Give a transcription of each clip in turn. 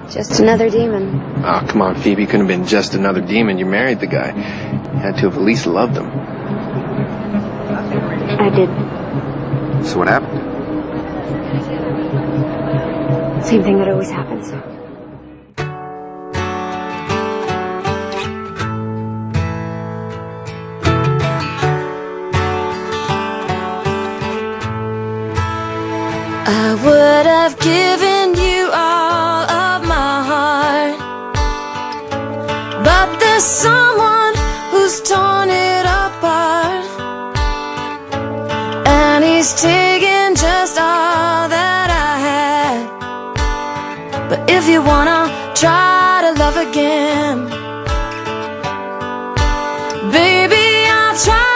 Just another demon. Oh, come on, Phoebe. Couldn't have been just another demon. You married the guy. You had to have at least loved him. I did. So what happened? Same thing that always happens. I would have given you all of my heart, but there's someone who's torn it apart, and he's taken just all that I had. But if you wanna try to love again, baby, I'll try.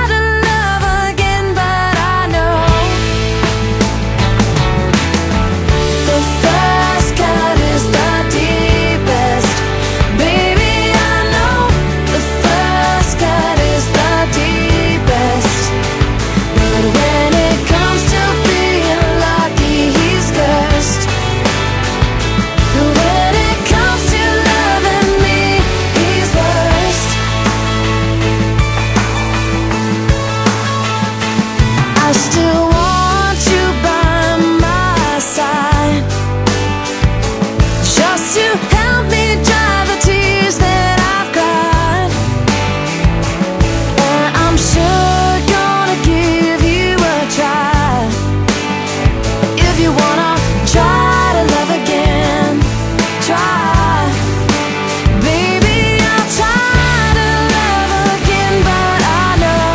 I still want you by my side, just to help me dry the tears that I've cried. And I'm sure gonna give you a try. If you wanna try to love again, try. Baby, I'll try to love again, but I know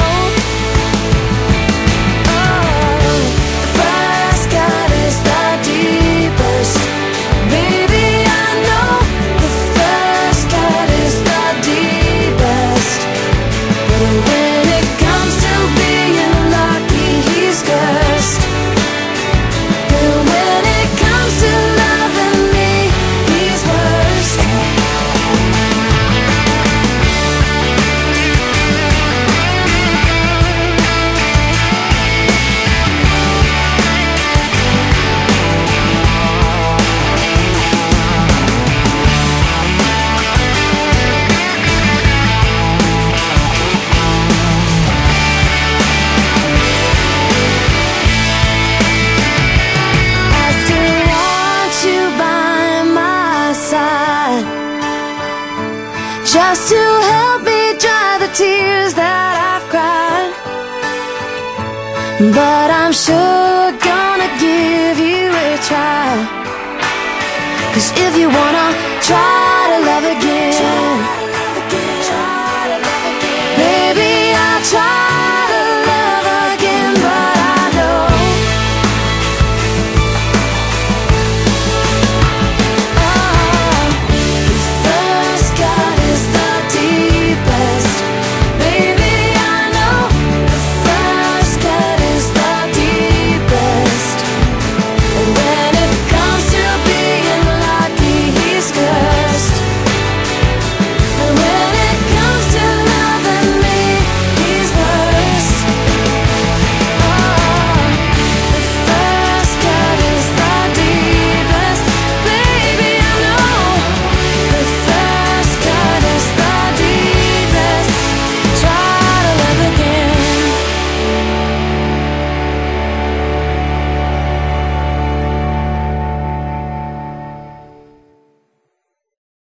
just to help me dry the tears that I've cried. But I'm sure gonna give you a try. 'Cause if you wanna try to love again,